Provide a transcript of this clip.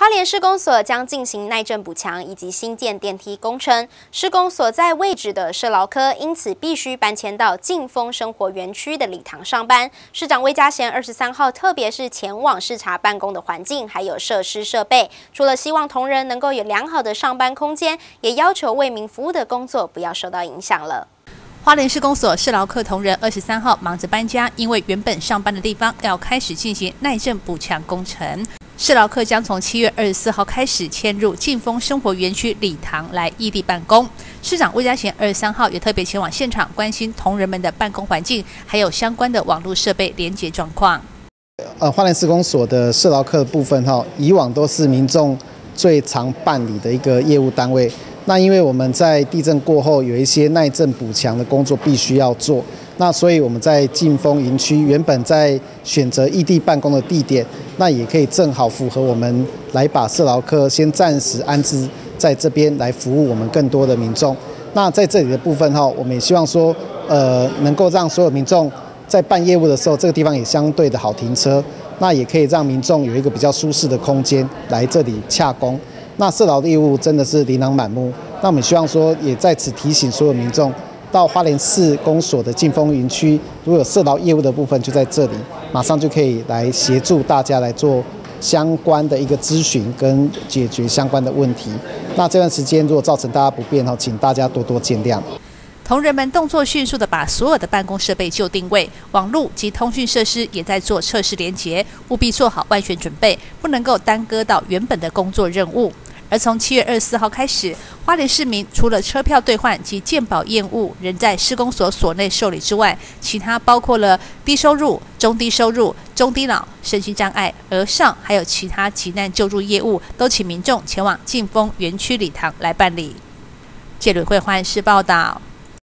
花莲市公所将进行耐震补强以及新建电梯工程，施工所在位置的社劳科因此必须搬迁到劲丰生活园区的礼堂上班。市长魏嘉贤23号特别是前往视察办公的环境，还有设施设备，除了希望同仁能够有良好的上班空间，也要求为民服务的工作不要受到影响了。 花莲市公所社劳科同仁23号忙着搬家，因为原本上班的地方要开始进行耐震补强工程。社劳科将从7月24号开始迁入劲丰生活园区礼堂来异地办公。市长魏嘉贤23号也特别前往现场关心同仁们的办公环境，还有相关的网络设备连结状况。 花莲市公所的社劳科的部分以往都是民众最常办理的一个业务单位。 那因为我们在地震过后有一些耐震补强的工作必须要做，那所以我们在劲丰营区原本在选择异地办公的地点，那也可以正好符合我们来把社劳科先暂时安置在这边来服务我们更多的民众。那在这里的部分我们也希望说，能够让所有民众在办业务的时候，这个地方也相对的好停车，那也可以让民众有一个比较舒适的空间来这里洽公。 那社劳的业务真的是琳琅满目，那我们希望说，也在此提醒所有民众，到花莲市公所的劲丰园区，如果有社劳业务的部分，就在这里，马上就可以来协助大家来做相关的一个咨询跟解决相关的问题。那这段时间如果造成大家不便请大家多多见谅。 同仁们动作迅速地把所有的办公设备就定位，网络及通讯设施也在做测试连结，务必做好万全准备，不能够耽搁到原本的工作任务。而从7月24号开始，花莲市民除了车票兑换及健保业务仍在市公所所内受理之外，其他包括了低收入、中低收入、中低脑、身心障碍、儿少，还有其他急难救助业务，都请民众前往劲丰园区礼堂来办理。记者会花莲市报道。